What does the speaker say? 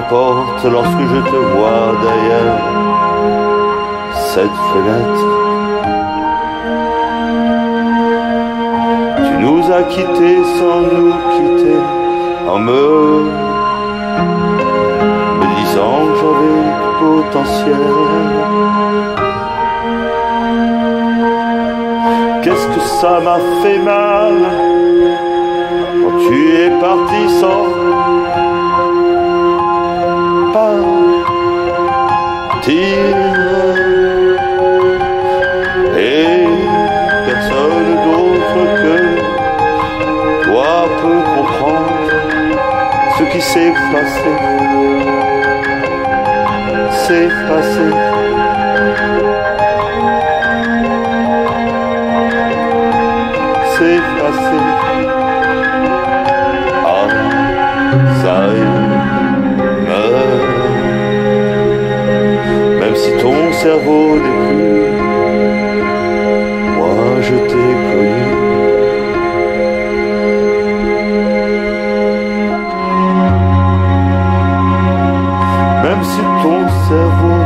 porte lorsque je te vois derrière cette fenêtre. Tu nous as quittés sans nous quitter, en me disant que j'avais du potentiel. Qu'est-ce que ça m'a fait mal quand tu es parti sans partir, et personne d'autre que toi peut comprendre ce qui s'est passé. C'est passé. C'est passé. Alzheimer. Même si ton cerveau n'est plus, moi je t'ai connu. Même si ton cerveau